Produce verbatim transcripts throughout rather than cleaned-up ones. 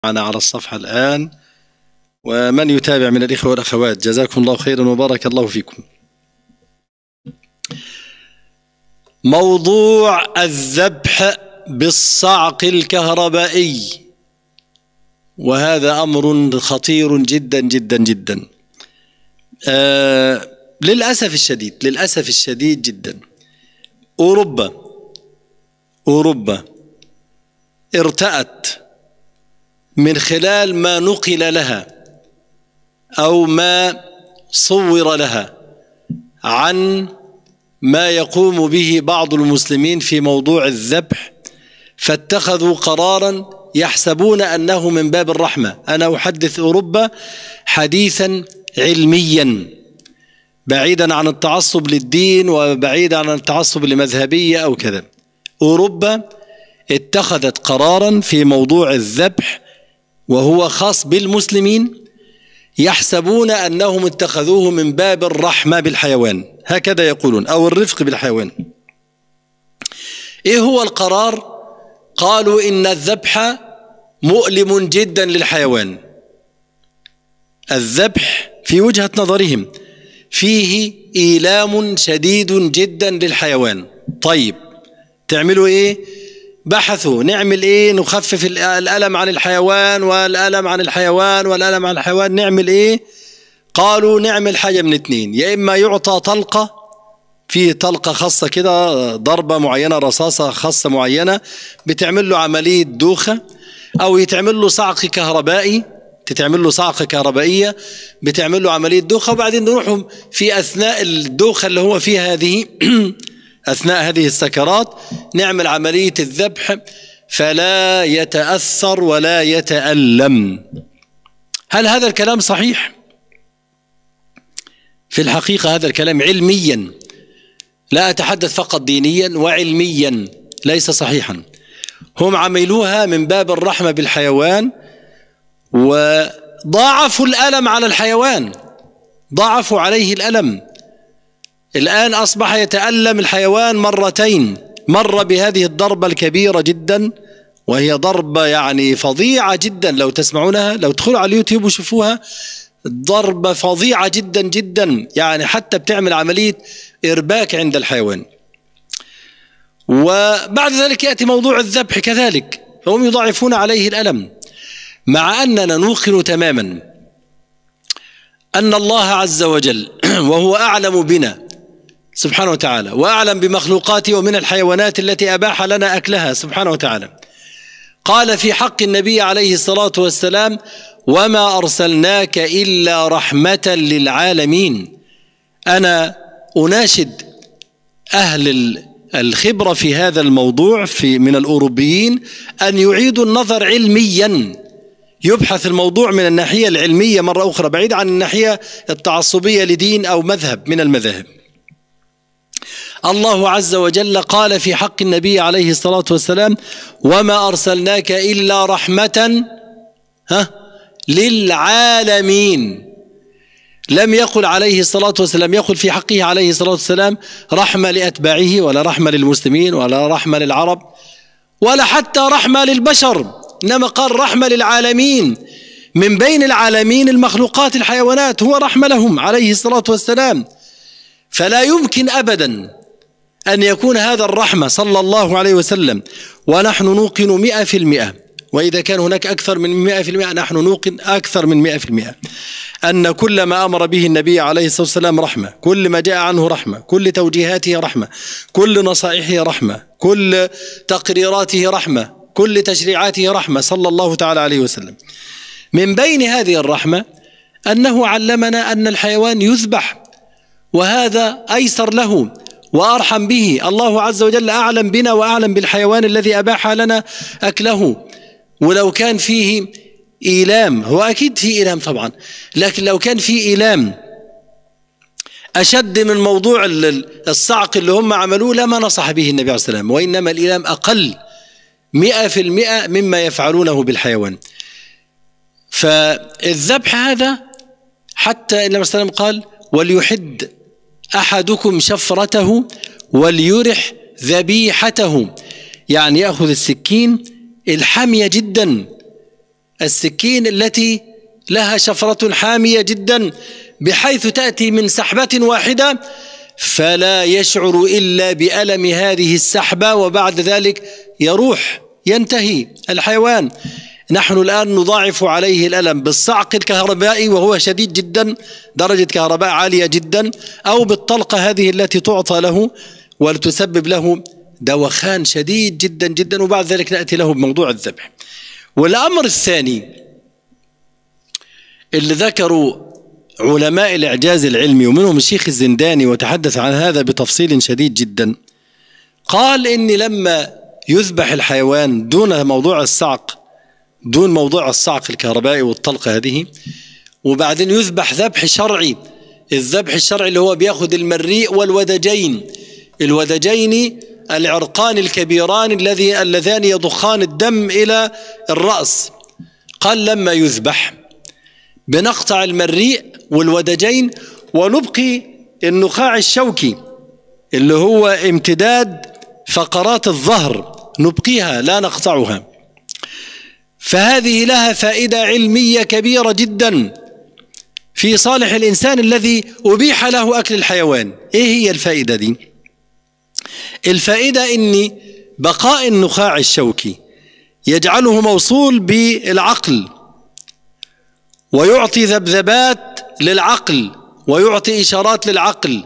معنا على الصفحة الآن ومن يتابع من الإخوة والأخوات، جزاكم الله خيرا وبارك الله فيكم. موضوع الذبح بالصعق الكهربائي، وهذا أمر خطير جدا جدا جدا. آه للأسف الشديد للأسف الشديد جدا أوروبا أوروبا ارتأت من خلال ما نقل لها أو ما صور لها عن ما يقوم به بعض المسلمين في موضوع الذبح، فاتخذوا قرارا يحسبون أنه من باب الرحمة. أنا أحدث أوروبا حديثا علميا بعيدا عن التعصب للدين وبعيدا عن التعصب لمذهبية أو كذا. أوروبا اتخذت قرارا في موضوع الذبح وهو خاص بالمسلمين، يحسبون أنهم اتخذوه من باب الرحمة بالحيوان، هكذا يقولون، أو الرفق بالحيوان. إيه هو القرار؟ قالوا إن الذبح مؤلم جدا للحيوان. الذبح في وجهة نظرهم فيه إيلام شديد جدا للحيوان. طيب تعملوا إيه؟ بحثوا نعمل إيه نخفف الألم عن الحيوان والألم عن الحيوان والألم عن الحيوان، نعمل إيه؟ قالوا نعمل حاجة من اتنين، يا إما يعطى طلقة، في طلقة خاصة كده، ضربة معينة، رصاصة خاصة معينة بتعمل له عملية دوخة، أو يتعمل له صعق كهربائي، تتعمل له صعقة كهربائية بتعمل له عملية دوخة، وبعدين نروحوا في أثناء الدوخة اللي هو فيها هذه أثناء هذه السكرات نعمل عملية الذبح فلا يتأثر ولا يتألم. هل هذا الكلام صحيح؟ في الحقيقة هذا الكلام علميا، لا أتحدث فقط دينيا، وعلميا ليس صحيحا. هم عملوها من باب الرحمة بالحيوان وضاعفوا الألم على الحيوان، ضاعفوا عليه الألم. الآن أصبح يتألم الحيوان مرتين، مرة بهذه الضربة الكبيرة جدا وهي ضربة يعني فظيعة جدا، لو تسمعونها، لو تدخلوا على اليوتيوب وشوفوها، ضربة فظيعة جدا جدا، يعني حتى بتعمل عملية إرباك عند الحيوان. وبعد ذلك يأتي موضوع الذبح كذلك، فهم يضاعفون عليه الألم، مع أننا نوقن تماما أن الله عز وجل وهو أعلم بنا سبحانه وتعالى وأعلم بمخلوقاته ومن الحيوانات التي أباح لنا أكلها سبحانه وتعالى، قال في حق النبي عليه الصلاة والسلام: وما أرسلناك إلا رحمة للعالمين. أنا أناشد أهل الخبرة في هذا الموضوع في من الأوروبيين أن يعيدوا النظر علميا، يبحث الموضوع من الناحية العلمية مرة أخرى، بعيد عن الناحية التعصبية لدين أو مذهب من المذاهب. الله عز وجل قال في حق النبي عليه الصلاة والسلام: وما أرسلناك إلا رحمة ها للعالمين. لم يقل عليه الصلاة والسلام، يقول في حقه عليه الصلاة والسلام رحمة لأتباعه، ولا رحمة للمسلمين، ولا رحمة للعرب، ولا حتى رحمة للبشر، إنما قال رحمة للعالمين، من بين العالمين المخلوقات الحيوانات، هو رحمة لهم عليه الصلاة والسلام. فلا يمكن أبدا أن يكون هذا الرحمة صلى الله عليه وسلم ونحن نوقن مئة في المئة، وإذا كان هناك أكثر من مئة في المئة نحن نوقن أكثر من مئة في المئة أن كل ما أمر به النبي عليه الصلاة والسلام رحمة، كل ما جاء عنه رحمة، كل توجيهاته رحمة، كل نصائحه رحمة، كل تقريراته رحمة، كل تشريعاته رحمة صلى الله تعالى عليه وسلم. من بين هذه الرحمة أنه علمنا أن الحيوان يذبح، وهذا أيسر له وأرحم به. الله عز وجل أعلم بنا وأعلم بالحيوان الذي أباح لنا أكله. ولو كان فيه إيلام، هو أكيد فيه إيلام طبعا، لكن لو كان فيه إيلام أشد من موضوع الصعق اللي هم عملوه لما نصح به النبي عليه الصلاة والسلام، وإنما الإيلام أقل مئة في المئة مما يفعلونه بالحيوان. فالذبح هذا حتى النبي صلى الله عليه وسلم قال: وليحد أحدكم شفرته وليرح ذبيحته، يعني يأخذ السكين الحامية جدا السكين التي لها شفرة حامية جدا بحيث تأتي من سحبة واحدة فلا يشعر إلا بألم هذه السحبة، وبعد ذلك يروح ينتهي الحيوان. نحن الآن نضاعف عليه الألم بالصعق الكهربائي وهو شديد جدا، درجة كهرباء عالية جدا، أو بالطلقة هذه التي تعطى له ولتسبب له دوخان شديد جدا جدا، وبعد ذلك نأتي له بموضوع الذبح. والأمر الثاني اللي ذكروا علماء الإعجاز العلمي ومنهم الشيخ الزنداني وتحدث عن هذا بتفصيل شديد جدا، قال إن لما يذبح الحيوان دون موضوع الصعق، دون موضوع الصعق الكهربائي والطلقة هذه، وبعدين يذبح ذبح شرعي. الذبح الشرعي اللي هو بياخد المريء والودجين، الودجين العرقان الكبيران الذي اللذان يضخان الدم إلى الرأس. قال لما يذبح بنقطع المريء والودجين ونبقي النخاع الشوكي اللي هو امتداد فقرات الظهر، نبقيها لا نقطعها. فهذه لها فائدة علمية كبيرة جدا في صالح الإنسان الذي أبيح له أكل الحيوان. إيه هي الفائدة دي؟ الفائدة إن بقاء النخاع الشوكي يجعله موصول بالعقل ويعطي ذبذبات للعقل ويعطي إشارات للعقل.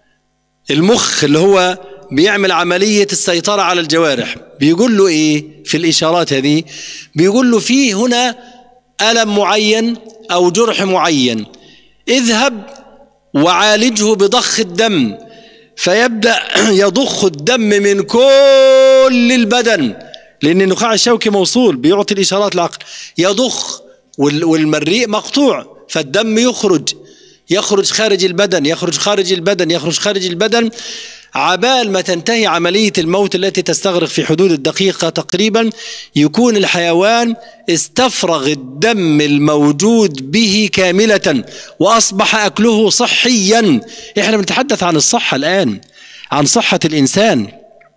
المخ اللي هو بيعمل عملية السيطرة على الجوارح بيقول له إيه في الإشارات هذه؟ بيقول له فيه هنا ألم معين أو جرح معين، اذهب وعالجه بضخ الدم، فيبدأ يضخ الدم من كل البدن، لأن النخاع الشوكي موصول بيعطي الإشارات للعقل، يضخ والمريء مقطوع فالدم يخرج يخرج خارج البدن يخرج خارج البدن يخرج خارج البدن عبال ما تنتهي عملية الموت التي تستغرق في حدود الدقيقة تقريبا، يكون الحيوان استفرغ الدم الموجود به كاملة وأصبح أكله صحيا. إحنا بنتحدث عن الصحة الآن، عن صحة الإنسان،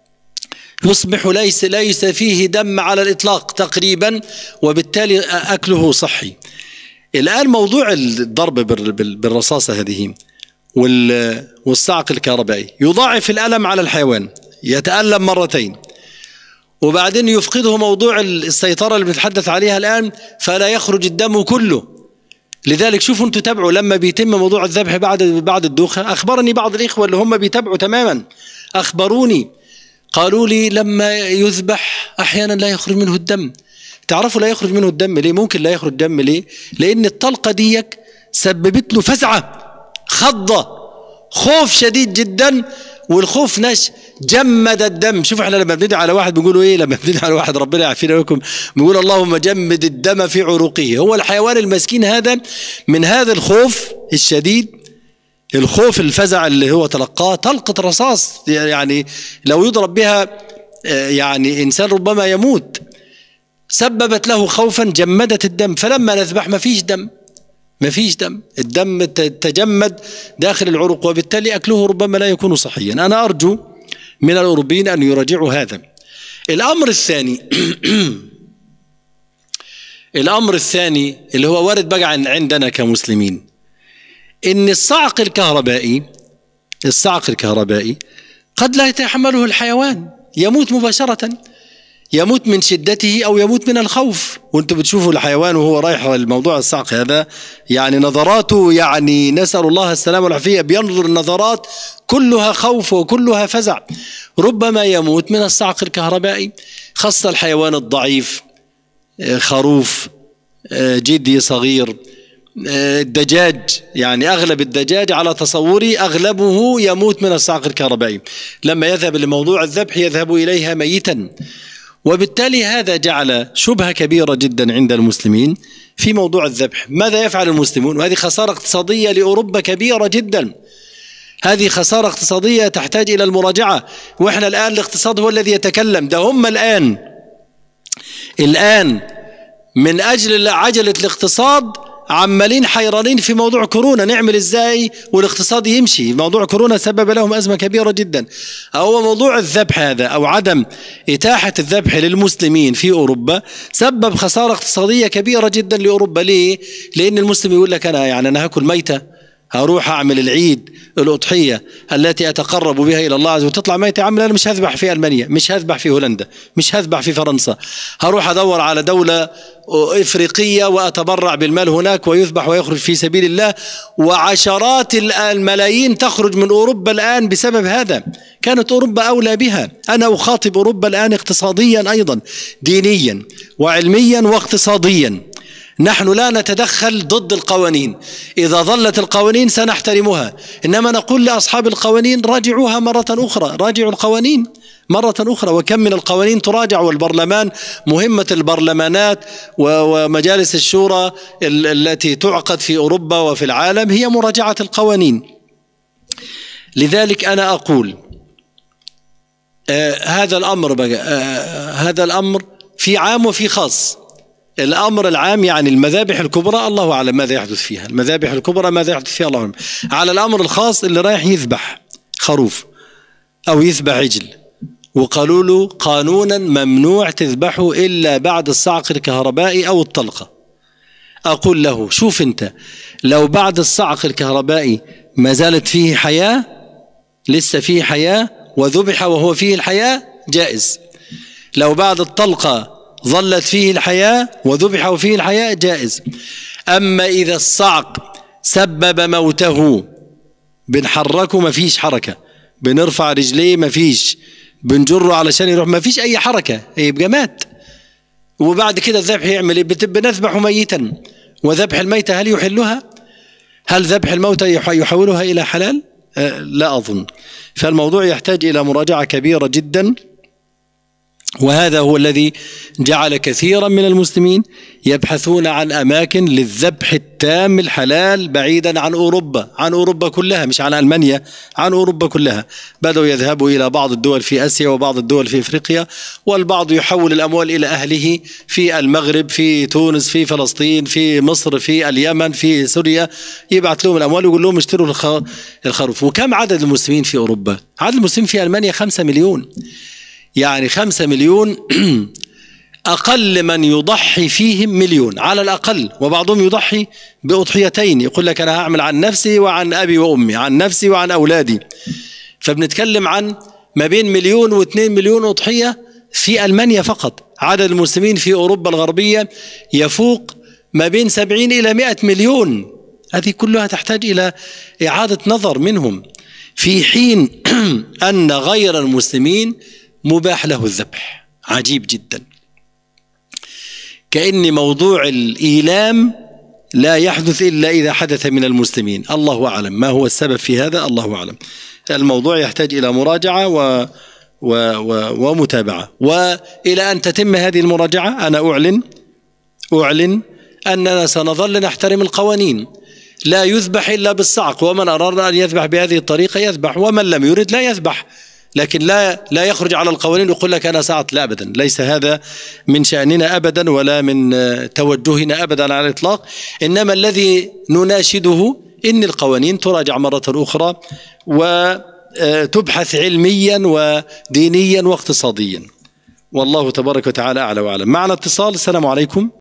يصبح ليس ليس فيه دم على الإطلاق تقريبا، وبالتالي أكله صحي. الآن موضوع الضرب بالرصاصة هذه والصعق الكهربائي يضاعف الألم على الحيوان، يتألم مرتين، وبعدين يفقده موضوع السيطرة اللي بنتحدث عليها الآن، فلا يخرج الدم كله. لذلك شوفوا انتم تابعوا لما بيتم موضوع الذبح بعد بعد الدوخة. أخبرني بعض الإخوة اللي هم بيتابعوا تماما، أخبروني قالوا لي لما يذبح أحيانا لا يخرج منه الدم. تعرفوا لا يخرج منه الدم ليه؟ ممكن لا يخرج الدم ليه؟ لأن الطلقة ديك سببت له فزعة، خضة، خوف شديد جدا، والخوف نش جمد الدم. شوف احنا لما بندعي على واحد بنقولوا ايه؟ لما بندعي على واحد ربنا يعافينا وياكم بنقول اللهم جمد الدم في عروقه. هو الحيوان المسكين هذا من هذا الخوف الشديد، الخوف الفزع اللي هو تلقاه، طلقة رصاص يعني لو يضرب بها يعني إنسان ربما يموت، سببت له خوفا جمدت الدم. فلما نذبح ما فيش دم، ما فيش دم، الدم تجمد داخل العروق، وبالتالي أكله ربما لا يكون صحيا. أنا أرجو من الأوروبيين أن يراجعوا هذا. الأمر الثاني الأمر الثاني اللي هو وارد بقى عندنا كمسلمين، إن الصعق الكهربائي الصعق الكهربائي قد لا يتحمله الحيوان، يموت مباشرة، يموت من شدته أو يموت من الخوف. وانتم بتشوفوا الحيوان وهو رايح الموضوع الصعق هذا، يعني نظراته، يعني نسأل الله السلامة والعافية، بينظر النظرات كلها خوف وكلها فزع، ربما يموت من الصعق الكهربائي. خاصة الحيوان الضعيف، خروف، جدي صغير، الدجاج، يعني أغلب الدجاج على تصوري أغلبه يموت من الصعق الكهربائي. لما يذهب لموضوع الذبح يذهب إليها ميتا، وبالتالي هذا جعل شبهة كبيرة جدا عند المسلمين في موضوع الذبح. ماذا يفعل المسلمون؟ وهذه خسارة اقتصادية لأوروبا كبيرة جدا، هذه خسارة اقتصادية تحتاج إلى المراجعة. وإحنا الآن الاقتصاد هو الذي يتكلم، ده هم الآن الآن من أجل عجلة الاقتصاد عمالين حيرانين في موضوع كورونا، نعمل ازاي والاقتصاد يمشي. موضوع كورونا سبب لهم أزمة كبيرة جدا. هو موضوع الذبح هذا أو عدم إتاحة الذبح للمسلمين في أوروبا سبب خسارة اقتصادية كبيرة جدا لأوروبا. ليه؟ لأن المسلم يقول لك أنا يعني أنا هاكل ميتة، هروح أعمل العيد الأضحية التي أتقرب بها إلى الله عز وجل وتطلع ميتة. عامل أنا مش هذبح في ألمانيا، مش هذبح في هولندا، مش هذبح في فرنسا، هروح أدور على دولة إفريقية وأتبرع بالمال هناك ويذبح ويخرج في سبيل الله. وعشرات الملايين تخرج من أوروبا الآن بسبب هذا. كانت أوروبا أولى بها. أنا أخاطب أوروبا الآن اقتصاديا أيضا، دينيا وعلميا واقتصاديا. نحن لا نتدخل ضد القوانين، إذا ظلت القوانين سنحترمها، إنما نقول لأصحاب القوانين راجعوها مرة أخرى، راجعوا القوانين مرة أخرى. وكم من القوانين تراجع، والبرلمان مهمة البرلمانات ومجالس الشورى التي تعقد في أوروبا وفي العالم هي مراجعة القوانين. لذلك أنا أقول آه هذا الأمر بقى آه هذا الأمر في عام وفي خاص. الأمر العام يعني المذابح الكبرى الله أعلم ماذا يحدث فيها، المذابح الكبرى ماذا يحدث فيها الله أعلم. على الأمر الخاص اللي رايح يذبح خروف أو يذبح عجل وقالوا له قانونا ممنوع تذبحه إلا بعد الصعق الكهربائي أو الطلقة، أقول له شوف أنت، لو بعد الصعق الكهربائي ما زالت فيه حياة، لسه فيه حياة وذبح وهو فيه الحياة جائز. لو بعد الطلقة ظلت فيه الحياة وذبح فيه الحياة جائز. أما إذا الصعق سبب موته، بنحركه ما فيش حركة، بنرفع رجليه ما فيش، بنجره علشان يروح ما فيش أي حركة، يبقى مات. وبعد كده الذبح يعمل إيه؟ بنذبح ميتا. وذبح الميتة هل يحلها؟ هل ذبح الموتى يحولها إلى حلال؟ أه لا أظن. فالموضوع يحتاج إلى مراجعة كبيرة جدا. وهذا هو الذي جعل كثيرا من المسلمين يبحثون عن أماكن للذبح التام الحلال بعيدا عن أوروبا، عن أوروبا كلها، مش عن ألمانيا، عن أوروبا كلها. بدأوا يذهبوا إلى بعض الدول في آسيا وبعض الدول في إفريقيا، والبعض يحول الأموال إلى أهله في المغرب، في تونس، في فلسطين، في مصر، في اليمن، في سوريا، يبعث لهم الأموال ويقول لهم اشتروا الخروف. وكم عدد المسلمين في أوروبا؟ عدد المسلمين في ألمانيا خمسة مليون، يعني خمسة مليون أقل من يضحي فيهم مليون على الأقل. وبعضهم يضحي بأضحيتين، يقول لك أنا هعمل عن نفسي وعن أبي وأمي، عن نفسي وعن أولادي. فبنتكلم عن ما بين مليون واثنين مليون أضحية في ألمانيا فقط. عدد المسلمين في أوروبا الغربية يفوق ما بين سبعين إلى مئة مليون. هذه كلها تحتاج إلى إعادة نظر منهم، في حين أن غير المسلمين مباح له الذبح. عجيب جدا، كأن موضوع الإيلام لا يحدث إلا إذا حدث من المسلمين. الله أعلم ما هو السبب في هذا، الله أعلم. الموضوع يحتاج إلى مراجعة و... و... و... ومتابعة. وإلى أن تتم هذه المراجعة أنا أعلن أعلن أننا سنظل نحترم القوانين. لا يذبح إلا بالصعق، ومن أراد أن يذبح بهذه الطريقة يذبح، ومن لم يرد لا يذبح. لكن لا لا يخرج على القوانين ويقول لك أنا ساعة، لا أبدا، ليس هذا من شأننا أبدا ولا من توجهنا أبدا على الإطلاق. إنما الذي نناشده إن القوانين تراجع مرة أخرى وتبحث علميا ودينيا واقتصاديا. والله تبارك وتعالى أعلى وأعلم. معنا اتصال. السلام عليكم.